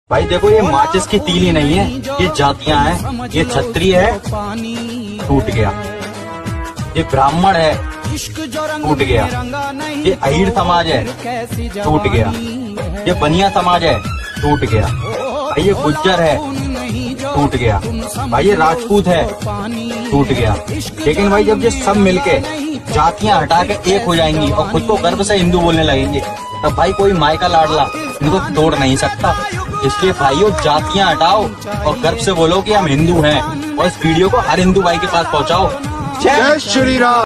भाई देखो, ये माचिस की तीली नहीं है, ये जातियां हैं। ये क्षत्रिय है, टूट गया। ये ब्राह्मण है, टूट गया। ये अहीर समाज है, टूट गया। ये बनिया समाज है, टूट गया। भाई ये गुज्जर है, टूट गया। भाई ये राजपूत है, टूट गया। लेकिन भाई जब ये सब मिलके जातियां हटा के एक हो जाएंगी और खुद को गर्व से हिंदू बोलने लगेंगे, तब भाई कोई माई का लाडला इनको तोड़ नहीं सकता। इसलिए भाइयों, जातियां हटाओ और गर्व से बोलो कि हम हिंदू हैं, और इस वीडियो को हर हिंदू भाई के पास पहुंचाओ। जय श्री राम।